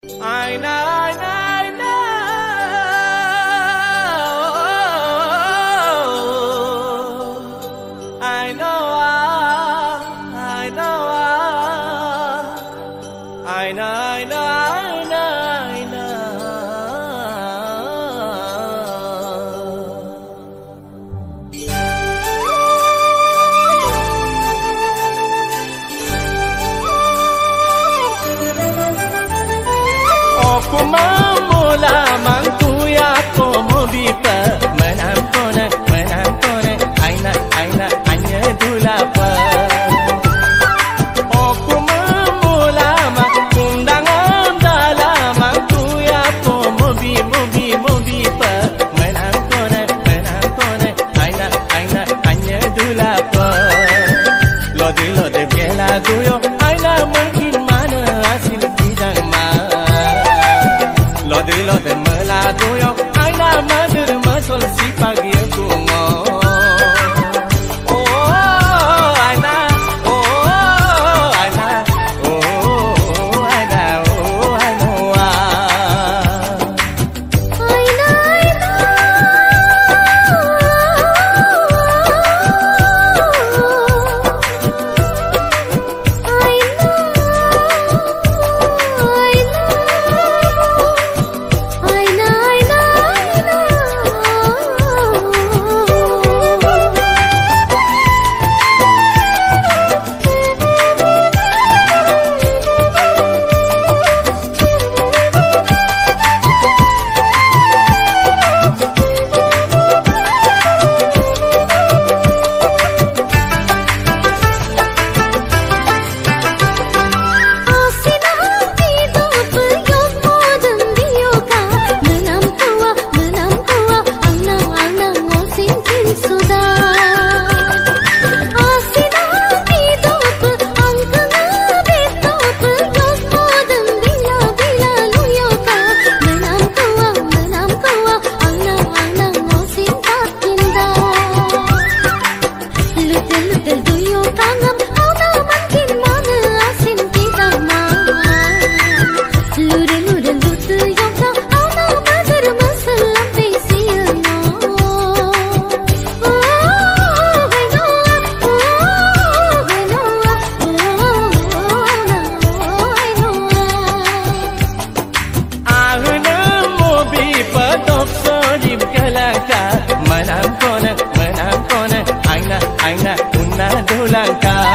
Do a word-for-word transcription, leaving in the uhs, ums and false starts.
I know, I know, I know, I know, I know, I know, I know, I know, I know. Kumamula mangkuya komo bipa menampone menampone aina aina anya dulapa oh kumamula mangkundang dala mangkuya komo bi mobi mobi pa menampone menampone aina aina anya dulapa lode lode bela guyo aina makin mana asin tidang ma Lode lode melado yo, aina madir masol si pagi aku mo. Oh aina, oh aina, oh aina, oh aina wa. Aina aina, Menampone, menampone, aina, aina, una dulangka.